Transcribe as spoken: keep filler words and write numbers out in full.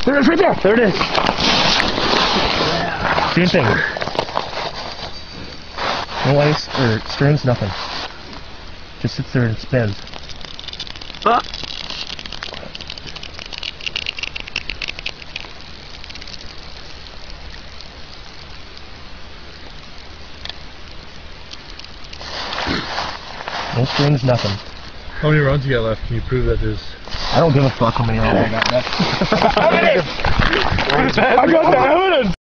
There it is, right there. There it is. Same thing. No ice or strings, nothing. Just sits there and spins. Ah. No strings, nothing. How many rounds you got left? Can you prove that there's... I don't give a fuck how many rounds I got left. I got the evidence!